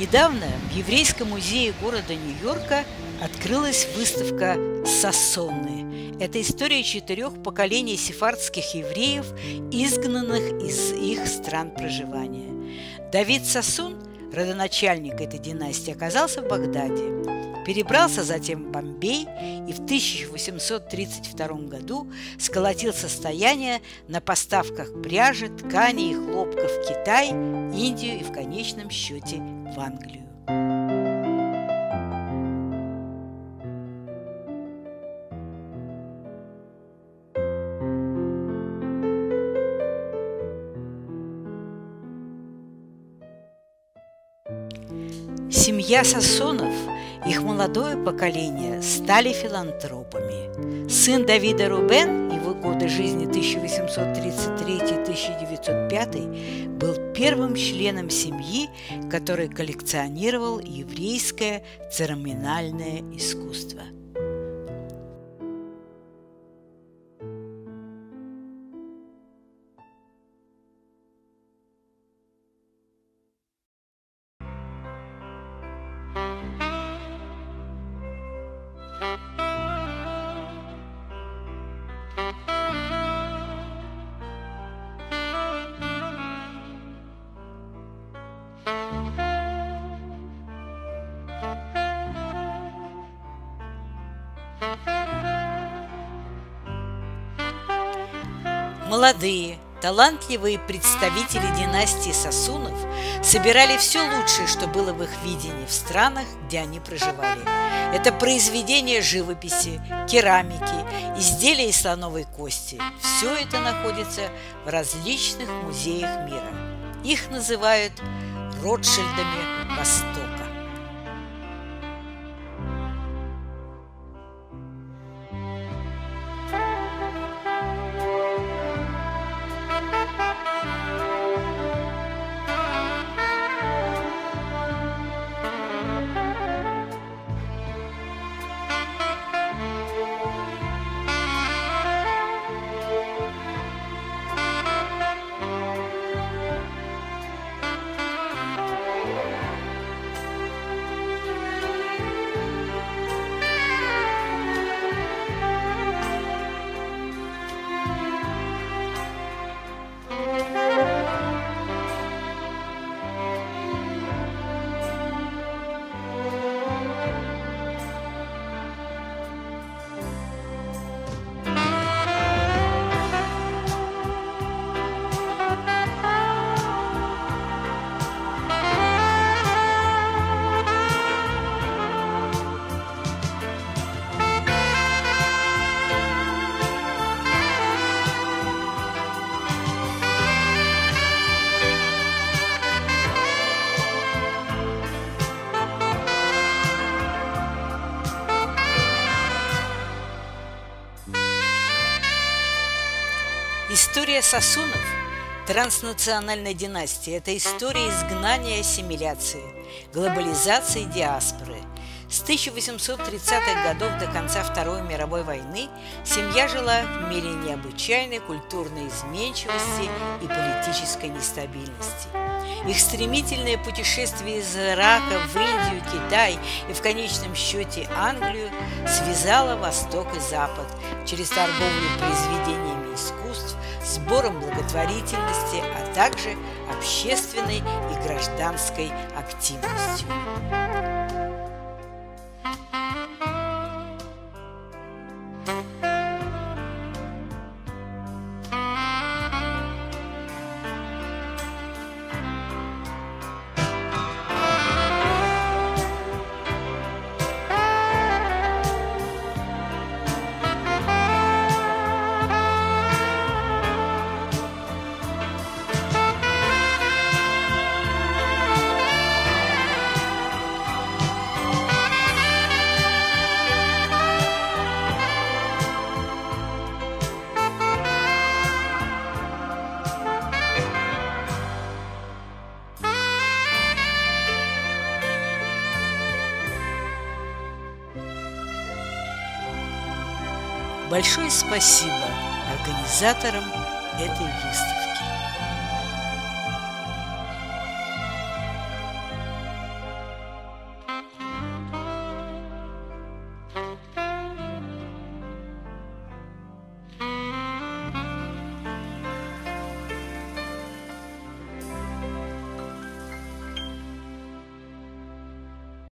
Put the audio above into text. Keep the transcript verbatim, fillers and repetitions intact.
Недавно в Еврейском музее города Нью-Йорка открылась выставка «Сассоны». Это история четырех поколений сефардских евреев, изгнанных из их стран проживания. Давид Сассон, родоначальник этой династии, оказался в Багдаде, перебрался затем в Бомбей и в тысяча восемьсот тридцать втором году сколотил состояние на поставках пряжи, ткани и хлопка в Китай, Индию и в конечном счете в Англию. Семья Сассонов, их молодое поколение, стали филантропами. Сын Давида Рубен, его годы жизни тысяча восемьсот тридцать третий — тысяча девятьсот пятый, был первым членом семьи, который коллекционировал еврейское церемониальное искусство. Молодые, талантливые представители династии Сассунов собирали все лучшее, что было в их видении в странах, где они проживали. Это произведения живописи, керамики, изделия из слоновой кости. Все это находится в различных музеях мира. Их называют Ротшильдами Востока. История Сассунов транснациональной династии – это история изгнания и ассимиляции, глобализации и диаспоры. С тысяча восемьсот тридцатых годов до конца Второй мировой войны семья жила в мире необычайной культурной изменчивости и политической нестабильности. Их стремительное путешествие из Ирака в Индию, Китай и в конечном счете Англию связало Восток и Запад через торговлю произведениями искусств, сбором благотворительности, а также общественной и гражданской активностью. Большое спасибо организаторам этой выставки.